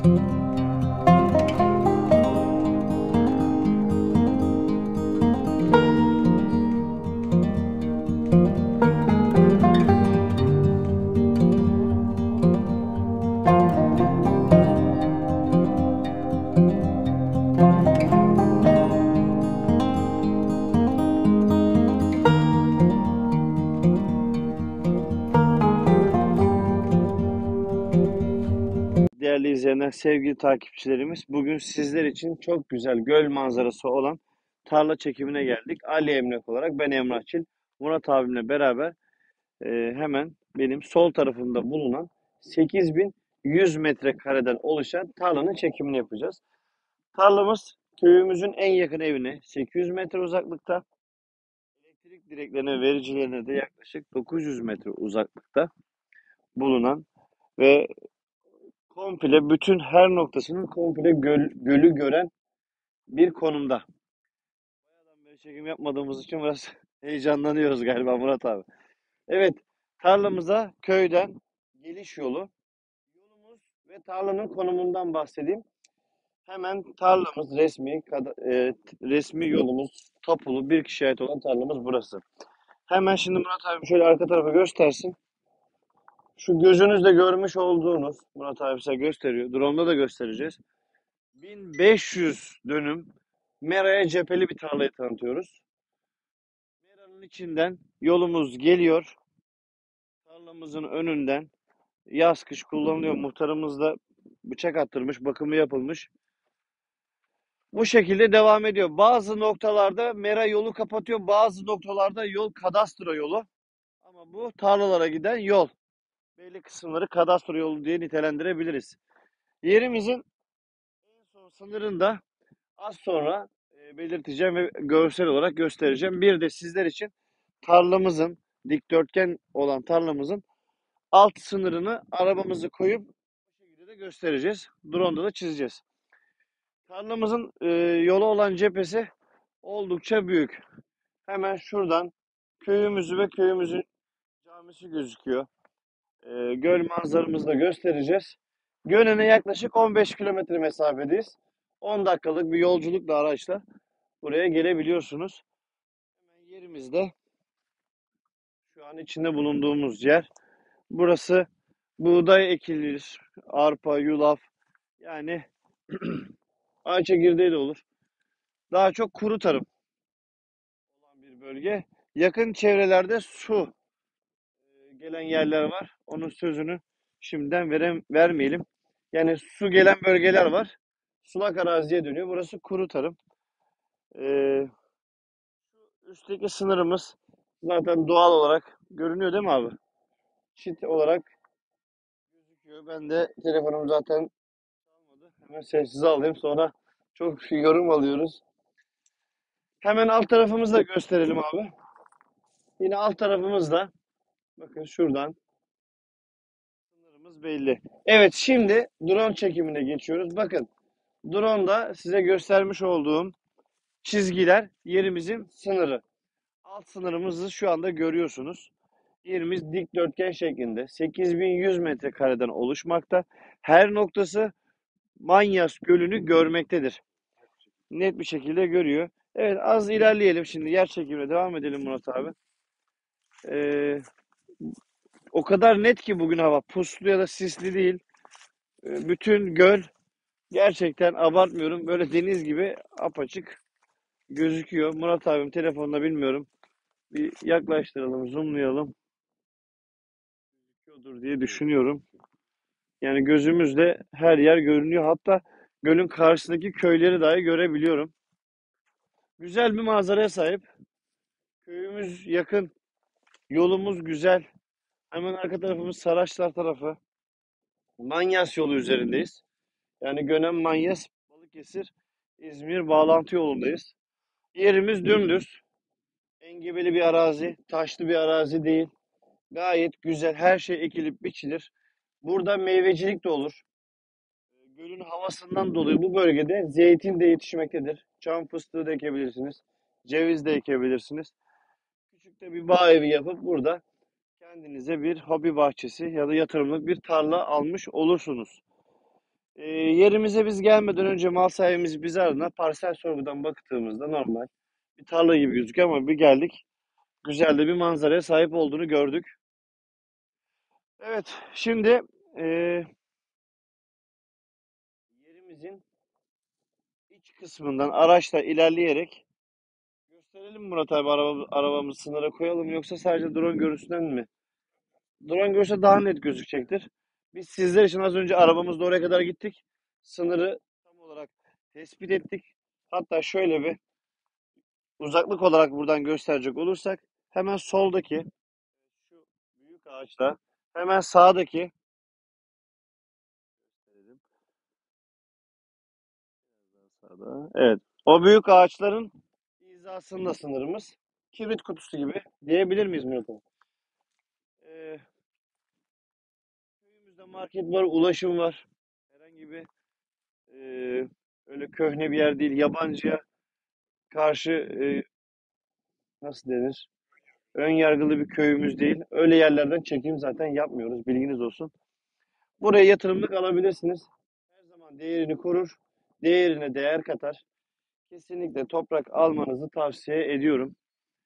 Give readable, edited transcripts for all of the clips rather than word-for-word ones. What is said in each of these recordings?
Değerli izleyenler, sevgili takipçilerimiz, bugün sizler için çok güzel göl manzarası olan tarla çekimine geldik. Ali Emlak olarak ben Emrahçıl, Murat abimle beraber hemen benim sol tarafımda bulunan 8100 metrekareden oluşan tarlanın çekimini yapacağız. Tarlamız köyümüzün en yakın evine 800 metre uzaklıkta, elektrik direklerine, vericilerine de yaklaşık 900 metre uzaklıkta bulunan ve komple bütün her noktasının komple gölü gören bir konumda. Bayağıdan beri çekim yapmadığımız için biraz heyecanlanıyoruz galiba Murat abi. Evet, tarlamıza köyden geliş yolumuz ve tarlanın konumundan bahsedeyim. Hemen tarlamız resmi yolumuz tapulu bir kişiye ait olan tarlamız burası. Hemen şimdi Murat abi şöyle arka tarafa göstersin. Şu gözünüzle görmüş olduğunuz, Murat abi size gösteriyor. Drone'da da göstereceğiz. 1500 dönüm meraya cepheli bir tarlayı tanıtıyoruz. Meranın içinden yolumuz geliyor. Tarlamızın önünden yaz kış kullanılıyor. Muhtarımız da bıçak attırmış, bakımı yapılmış. Bu şekilde devam ediyor. Bazı noktalarda mera yolu kapatıyor. Bazı noktalarda yol kadastro yolu. Ama bu tarlalara giden yol. Belli kısımları kadastro yolu diye nitelendirebiliriz. Yerimizin en son sınırında az sonra belirteceğim ve görsel olarak göstereceğim. Bir de sizler için tarlamızın, dikdörtgen olan tarlamızın alt sınırını arabamızı koyup bu şekilde de göstereceğiz. Drone'da da çizeceğiz. Tarlamızın yola olan cephesi oldukça büyük. Hemen şuradan köyümüzü ve köyümüzün camisi gözüküyor. Göl manzaramızı da göstereceğiz. Gönen'e yaklaşık 15 kilometre mesafedeyiz. 10 dakikalık bir yolculukla araçla buraya gelebiliyorsunuz. Hemen yerimizde şu an içinde bulunduğumuz yer. Burası buğday ekilir, arpa, yulaf, yani ay çekirdeği de olur. Daha çok kuru tarım olan bir bölge. Yakın çevrelerde su gelen yerler var. Onun sözünü şimdiden vermeyelim. Yani su gelen bölgeler var. Sulak araziye dönüyor. Burası kuru tarım. Ee, Üstteki sınırımız zaten doğal olarak görünüyor değil mi abi? Çit olarak gözüküyor. Ben de telefonum zaten çalmadı. Hemen sessize alayım. Sonra çok yorum alıyoruz. Hemen alt tarafımızı da gösterelim abi. Yine alt tarafımızda bakın şuradan sınırımız belli. Evet, şimdi drone çekimine geçiyoruz. Bakın drone'da size göstermiş olduğum çizgiler yerimizin sınırı. Alt sınırımızı şu anda görüyorsunuz. Yerimiz dikdörtgen şeklinde 8100 metrekareden oluşmakta. Her noktası Manyas Gölü'nü görmektedir. Net bir şekilde görüyor. Evet, az ilerleyelim şimdi. Yer çekimine devam edelim Murat abi. O kadar net ki bugün hava. Puslu ya da sisli değil. Bütün göl gerçekten abartmıyorum. Böyle deniz gibi apaçık gözüküyor. Murat abim telefonla bilmiyorum. Bir yaklaştıralım, zoomlayalım. Gözüküyordur diye düşünüyorum. Yani gözümüzle her yer görünüyor. Hatta gölün karşısındaki köyleri dahi görebiliyorum. Güzel bir manzaraya sahip. Köyümüz yakın. Yolumuz güzel. Hemen arka tarafımız Saraçlar tarafı. Manyas yolu üzerindeyiz. Yani Gönen, Manyas, Balıkesir, İzmir bağlantı yolundayız. Yerimiz dümdüz. Engebeli bir arazi, taşlı bir arazi değil. Gayet güzel. Her şey ekilip biçilir. Burada meyvecilik de olur. Gölün havasından dolayı bu bölgede zeytin de yetişmektedir. Çam fıstığı da ekebilirsiniz. Ceviz de ekebilirsiniz. Küçük de bir bağ evi yapıp burada kendinize bir hobi bahçesi ya da yatırımlık bir tarla almış olursunuz. Yerimize biz gelmeden önce mal sahibimiz bizi aradı. Parsel sorgudan baktığımızda normal bir tarla gibi gözüküyor ama bir geldik. Güzel de bir manzaraya sahip olduğunu gördük. Evet, şimdi yerimizin iç kısmından araçla ilerleyerek gösterelim mi Murat abi arabamızı sınıra koyalım yoksa sadece drone görüntüsünden mi? Drone görse daha net gözükecektir. Biz sizler için az önce arabamızla oraya kadar gittik. Sınırı tam olarak tespit ettik. Hatta şöyle bir uzaklık olarak buradan gösterecek olursak hemen soldaki şu büyük ağaçla hemen sağdaki sağda, evet, o büyük ağaçların hizasında sınırımız. Kibrit kutusu gibi diyebilir miyiz Murat abi? Ee, Köyümüzde market var, ulaşım var. Herhangi bir öyle köhne bir yer değil. Yabancıya karşı nasıl denir? Ön yargılı bir köyümüz değil. Öyle yerlerden çekim zaten yapmıyoruz. Bilginiz olsun. Buraya yatırımlık alabilirsiniz. Her zaman değerini korur. Değerine değer katar. Kesinlikle toprak almanızı tavsiye ediyorum.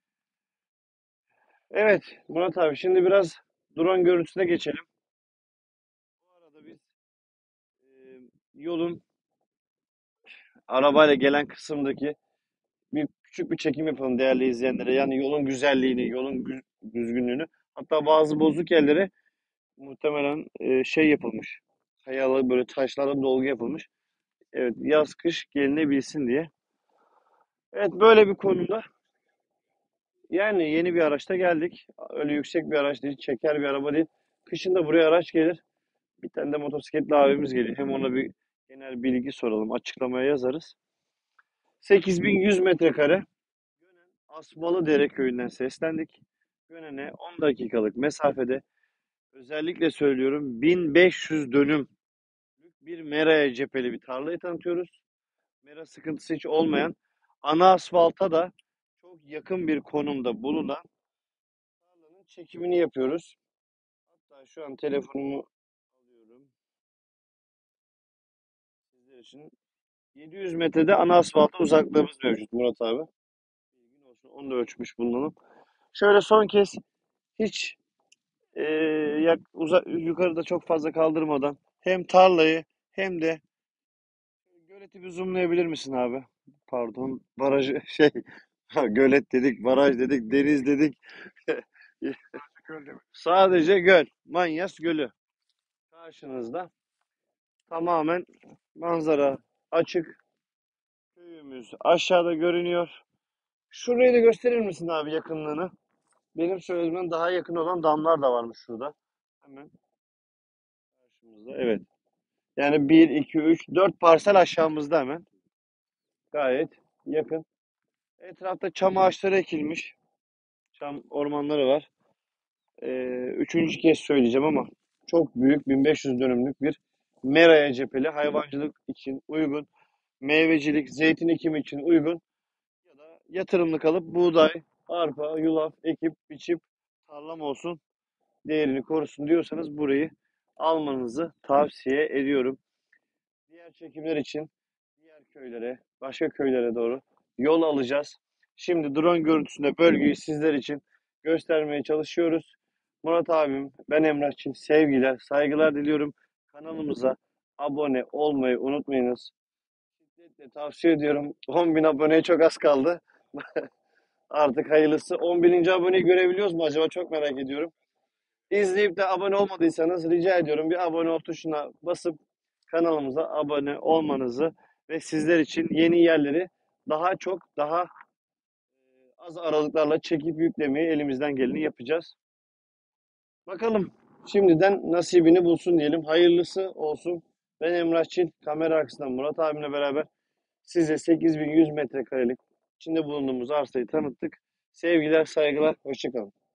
Evet Murat abi şimdi biraz drone görüntüsüne geçelim. Bu arada biz e, yolun arabayla gelen kısımdaki küçük bir çekim yapalım değerli izleyenlere. Yani yolun güzelliğini, yolun düzgünlüğünü. Hatta bazı bozuk yerlere muhtemelen şey yapılmış. Kayalı böyle taşlarla dolgu yapılmış. Evet, yaz kış gelinebilsin diye. Evet, böyle bir konumda. Yani yeni bir araçta geldik. Öyle yüksek bir araç değil, çeker bir araba değil. Kışın da buraya araç gelir. Bir tane de motosikletli abimiz geliyor. Hem ona bir genel bilgi soralım, açıklamaya yazarız. 8100 metrekare. Gönen Asmalıdere köyünden seslendik. Gönen'e 10 dakikalık mesafede, özellikle söylüyorum, 1500 dönüm bir meraya cepheli bir tarlayı tanıtıyoruz. Mera sıkıntısı hiç olmayan, ana asfalta da çok yakın bir konumda bulunan tarlanın çekimini yapıyoruz. Hatta şu an telefonumu alıyorum sizler için. 700 metrede ana asfalta uzaklığımız mevcut Murat abi. Bilgin olsun, onu da ölçmüş bulunalım. Şöyle son kez hiç yukarıda çok fazla kaldırmadan hem tarlayı hem de göleti bir zoomlayabilir misin abi? Pardon, barajı gölet dedik, baraj dedik, deniz dedik. Sadece göl. Manyas Gölü. Karşınızda. Tamamen manzara açık. Köyümüz aşağıda görünüyor. Şurayı da gösterir misin abi yakınlığını? Benim söylediğimden daha yakın olan damlar da varmış şurada. Hemen karşımızda. Evet. Yani bir 2 3 4 parsel aşağımızda hemen. Gayet yakın. Etrafta çam ağaçları ekilmiş. Çam ormanları var. Üçüncü kez söyleyeceğim ama çok büyük 1500 dönümlük bir meraya cepheli, hayvancılık için uygun, meyvecilik, zeytin ekimi için uygun ya da yatırımlık alıp buğday, arpa, yulaf ekip biçip tarlam olsun, değerini korusun diyorsanız burayı almanızı tavsiye ediyorum. Diğer çekimler için diğer köylere, başka köylere doğru yol alacağız. Şimdi drone görüntüsünde bölgeyi sizler için göstermeye çalışıyoruz. Murat abim, ben Emrahçıl. Sevgiler, saygılar diliyorum. Kanalımıza abone olmayı unutmayınız. Şiddetle tavsiye ediyorum. 10.000 aboneye çok az kaldı. Artık hayırlısı. 10.000. aboneyi görebiliyoruz mu acaba? Çok merak ediyorum. İzleyip de abone olmadıysanız rica ediyorum bir abone ol tuşuna basıp kanalımıza abone olmanızı ve sizler için yeni yerleri daha çok, daha az aralıklarla çekip yüklemeyi elimizden geleni yapacağız. Bakalım şimdiden nasibini bulsun diyelim. Hayırlısı olsun. Ben Emrah Çil, kamera arkasından Murat abimle beraber size 8100 metrekarelik içinde bulunduğumuz arsayı tanıttık. Sevgiler, saygılar, hoşça kalın.